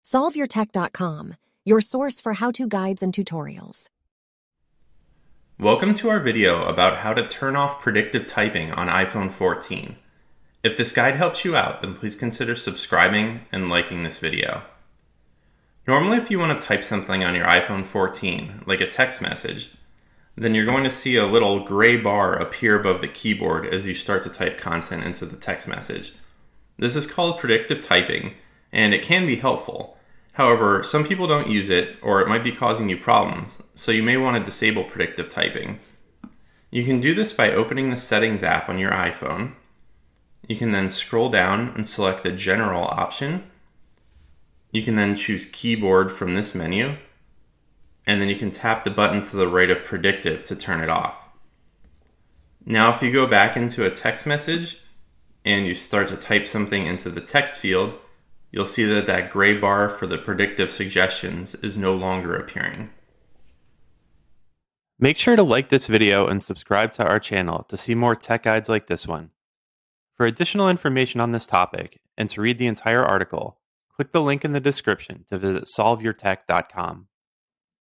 SolveYourTech.com, your source for how-to guides and tutorials. Welcome to our video about how to turn off predictive typing on iPhone 14. If this guide helps you out, then please consider subscribing and liking this video. Normally, if you want to type something on your iPhone 14, like a text message, then you're going to see a little gray bar appear above the keyboard as you start to type content into the text message. This is called predictive typing, and it can be helpful. However, some people don't use it, or it might be causing you problems, so you may want to disable predictive typing. You can do this by opening the Settings app on your iPhone. You can then scroll down and select the General option. You can then choose Keyboard from this menu, and then you can tap the button to the right of Predictive to turn it off. Now if you go back into a text message and you start to type something into the text field, you'll see that that gray bar for the predictive suggestions is no longer appearing. Make sure to like this video and subscribe to our channel to see more tech guides like this one. For additional information on this topic and to read the entire article, click the link in the description to visit solveyourtech.com.